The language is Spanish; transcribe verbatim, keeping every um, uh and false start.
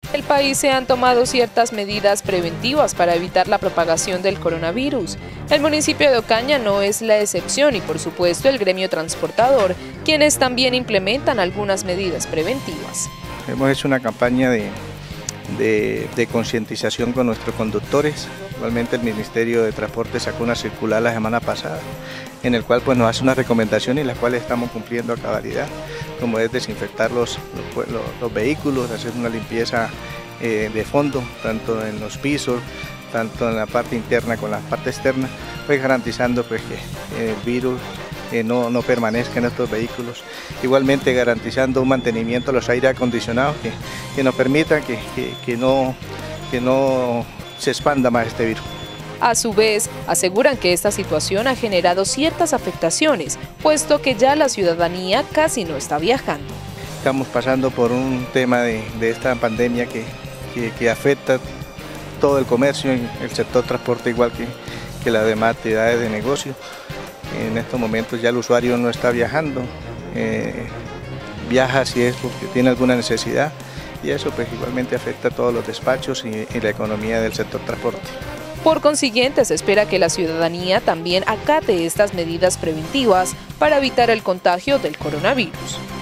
el país se han tomado ciertas medidas preventivas para evitar la propagación del coronavirus. El municipio de Ocaña no es la excepción y por supuesto el gremio transportador, quienes también implementan algunas medidas preventivas. Hemos hecho una campaña de, de, de concientización con nuestros conductores. Igualmente el Ministerio de Transporte sacó una circular la semana pasada, en el cual pues, nos hace unas recomendaciones y las cuales estamos cumpliendo a cabalidad, como es desinfectar los, los, los, los vehículos, hacer una limpieza eh, de fondo, tanto en los pisos, tanto en la parte interna como en la parte externa, pues garantizando pues, que el virus eh, no, no permanezca en estos vehículos. Igualmente garantizando un mantenimiento de los aire acondicionados que, que nos permitan que, que, que, no, que no se expanda más este virus. A su vez, aseguran que esta situación ha generado ciertas afectaciones, puesto que ya la ciudadanía casi no está viajando. Estamos pasando por un tema de, de esta pandemia que, que, que afecta todo el comercio, el sector transporte igual que, que las demás actividades de negocio. En estos momentos ya el usuario no está viajando, eh, viaja si es porque tiene alguna necesidad y eso pues igualmente afecta a todos los despachos y, y la economía del sector transporte. Por consiguiente, se espera que la ciudadanía también acate estas medidas preventivas para evitar el contagio del coronavirus.